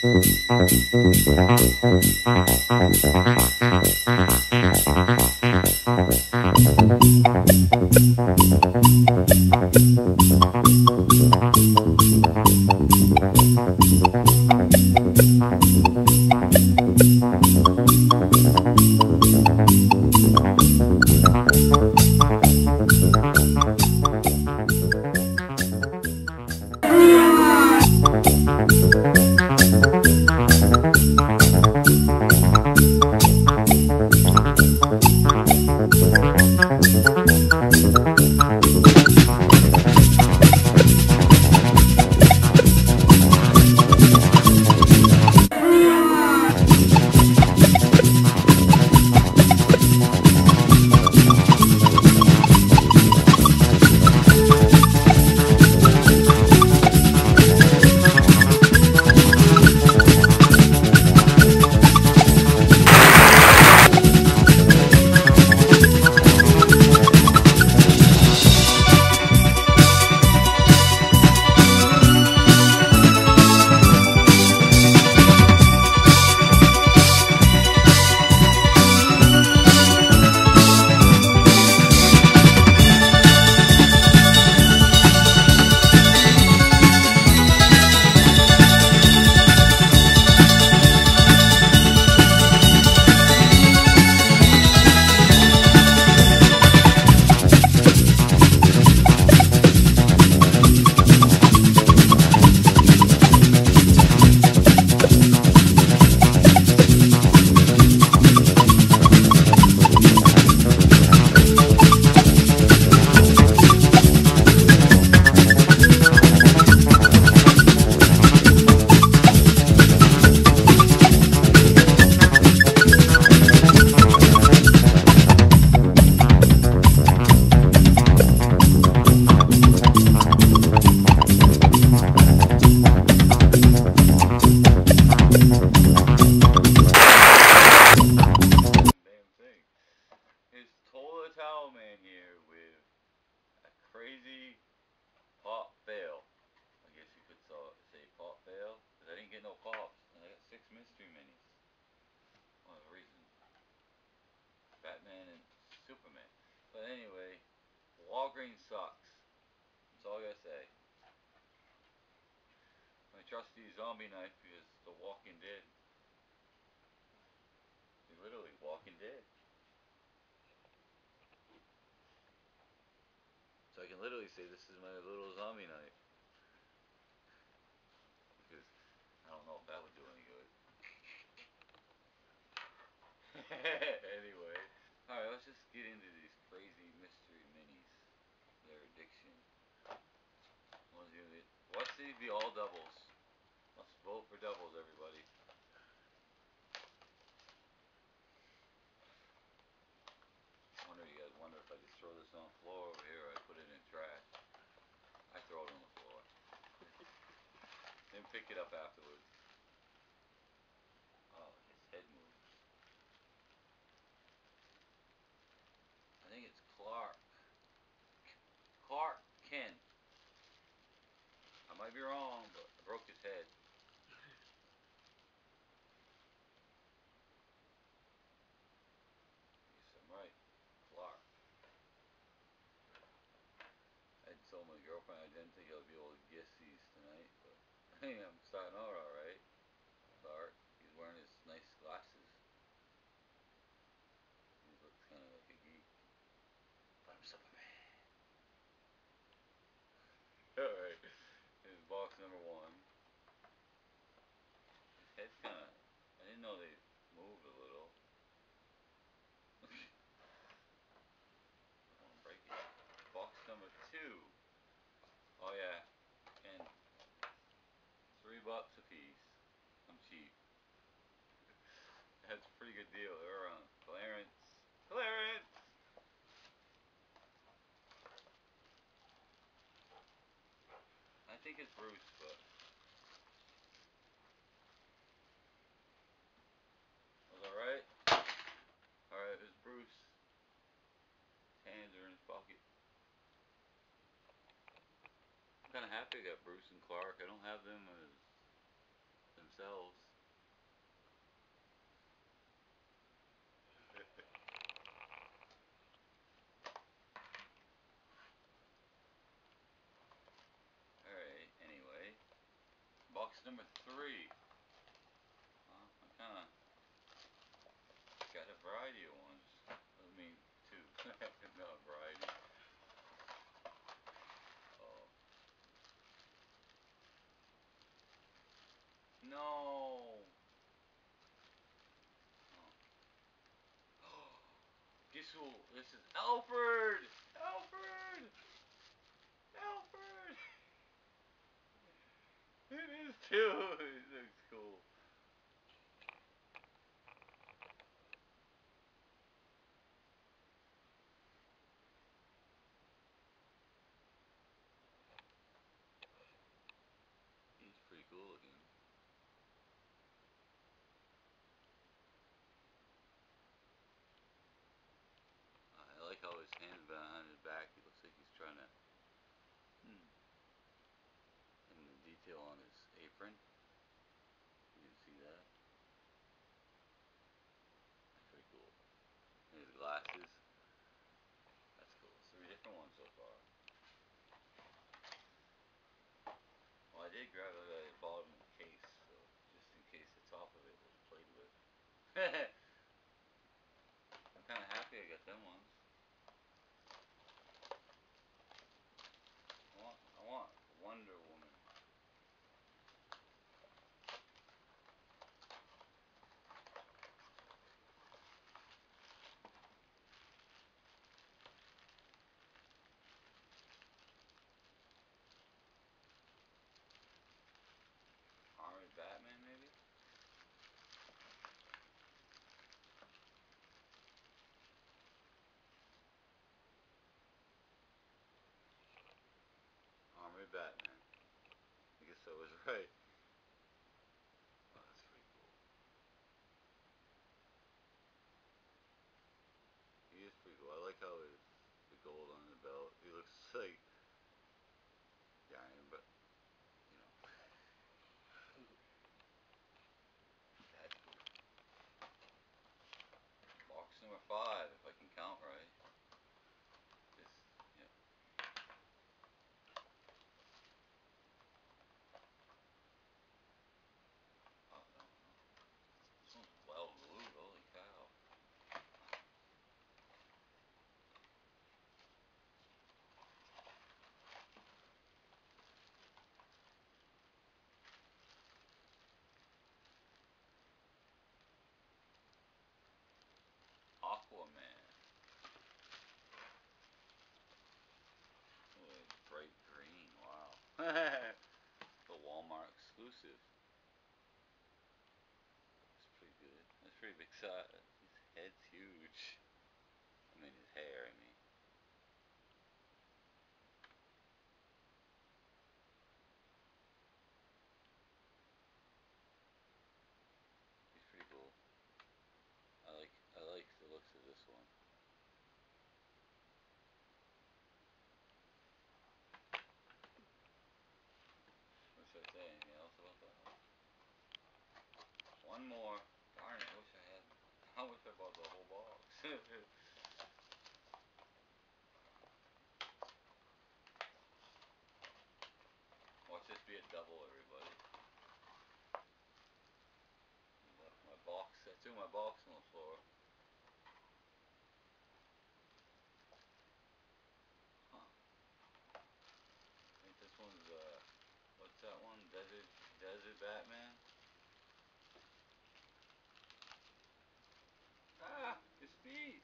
Crazy pop fail. I guess you could say pop fail. Because I didn't get no pops. And I got 6 mystery minis. Well, the reason. Batman and Superman. But anyway, Walgreens sucks. That's all I gotta say. My trusty zombie knife because The Walking Dead. You're literally Walking Dead. So I can literally say this is my little zombie knife. Because I don't know if that would do any good. Anyway. Alright, let's just get into these crazy mystery minis. Their addiction. Let's see be all doubles. Let's vote for doubles, everybody. You guys wonder if I just throw this on the floor over here or I put it in trash. I throw it on the floor. Then pick it up afterwards. Oh, his head moves. I think it's Clark. Clark Kent. I might be wrong, but I broke his head. Yes, I'm right. Clark. I told my girlfriend I didn't think I would be able to guess these tonight, but hey, I'm starting out alright. Clark. He's wearing his nice glasses. He looks kind of like a geek. But I'm Superman. Alright. Here's box number 1. His head's kind of... I didn't know they moved a little. I don't break it. Box number 2. Oh yeah. And $3 a piece. I'm cheap. That's a pretty good deal. They're on clearance. Clearance! I think it's Bruce, but... Was I right? Alright, it's Bruce. His hands are in his pocket. I'm kind of happy I got Bruce and Clark. I don't have them as themselves. Alright, anyway. Box number 3. I kinda got a variety of ones. I mean, 2. Not a variety. Oh. No! Oh. Guess who? This is Alfred! Alfred! Alfred! It is too! It looks cool. He's pretty cool looking. I like how his hands behind his back. He looks like he's trying to. And the detail on his apron. You can see that. That's pretty cool. And his glasses. That's cool. 3 different ones so far. Well, I did grab it at the bottom of the case, so just in case the top of it was played with. I'm kind of happy I got them ones. I want Wonder Woman. Armored Batman, maybe? Armored Batman. I guess I was right. Oh, that's pretty cool. He is pretty cool. I like how the gold on the belt. He looks like Iron, but you know. That's cool. Box number 5, if I can count right. This, yeah. Oh no, no. This one's well glued. Holy cow. Aquaman. Oh, bright green. Wow. The Walmart exclusive. That's pretty good. That's pretty big size. His head's huge. I mean, his hair, I mean. He's pretty cool. I like the looks of this one. What should I say? Anything else about that? One more. Darn it, I wish I had. I wish I bought the whole box. Watch this be a double, everybody. My box. I threw my box on the floor. Huh. I think this one's what's that one? Desert Batman? Ah! His feet!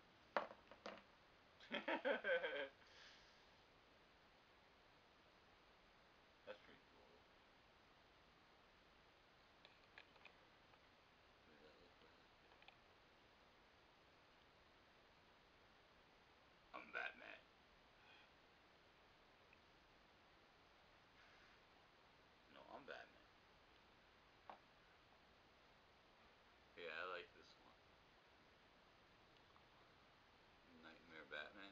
That's pretty cool. What does that look like? I'm Batman. No, I'm Batman. Yeah, I like this one. Nightmare Batman.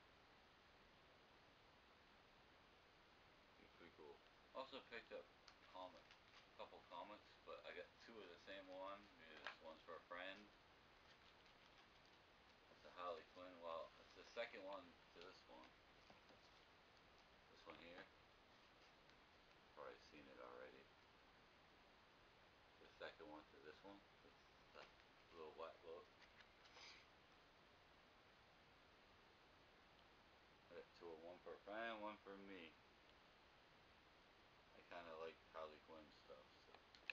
He's pretty cool. Also picked up couple comments, but I got two of the same one. This one's for a friend. It's a Harley Quinn. Well, it's the second one to this one. This one here. Probably seen it already. The second one to this one. It's that little white boat. I got two, one for a friend, one for me. I kind of like Harley Quinn stuff, so.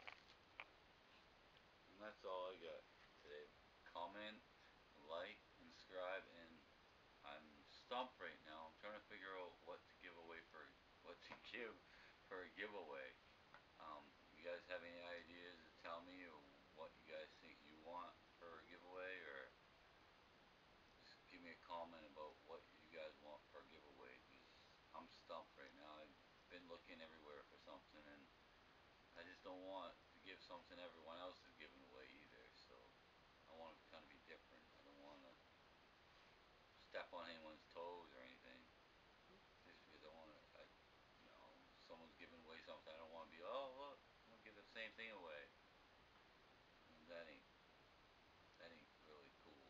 And that's all I got today. Comment, like, and subscribe, and I'm stumped right now. I'm trying to figure out what to give away for a giveaway. You guys have any ideas to tell me, or what you guys think you want for a giveaway, or just give me a comment about what you guys want for a giveaway, because I'm stumped right now. I've been looking everywhere for something, and I just don't want to give something everyone else is giving away either, so I want to kind of be different. I don't want to step on anyone's toes or anything, just because I want to, someone's giving away something, I don't want to be, oh look, I'm gonna give the same thing away. And that ain't really cool.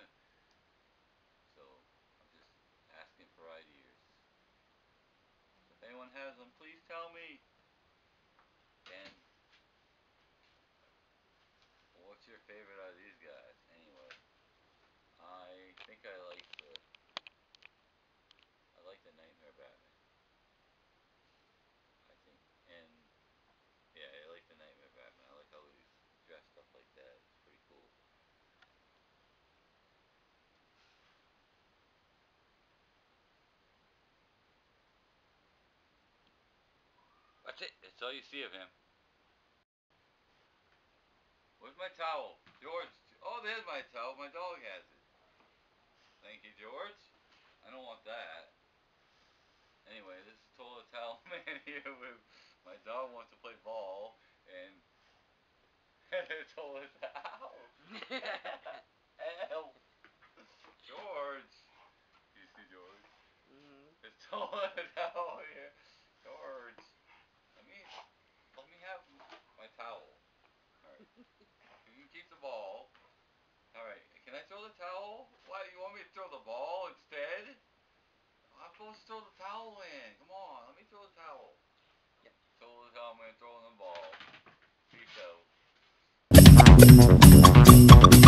So I'm just asking for ideas. So if anyone has them, please tell me. And what's your favorite out of these guys? Anyway, I think I like the Nightmare Batman. I think, and yeah, I like the Nightmare Batman. I like how he's dressed up like that. It's pretty cool. That's it. That's all you see of him. Where's my towel? George. Oh, there's my towel. My dog has it. Thank you, George. I don't want that. Anyway, this is Total Towel Man here with my dog wants to play ball and Total Towel. Help. George. You see George? It's Total Towel here. George. Let me have my towel. Alright. You can keep the ball. Alright, can I throw the towel? What, you want me to throw the ball instead? I'm supposed to throw the towel in. Come on, let me throw the towel. Yep. Throw the towel, I'm throwing the ball. Peace out.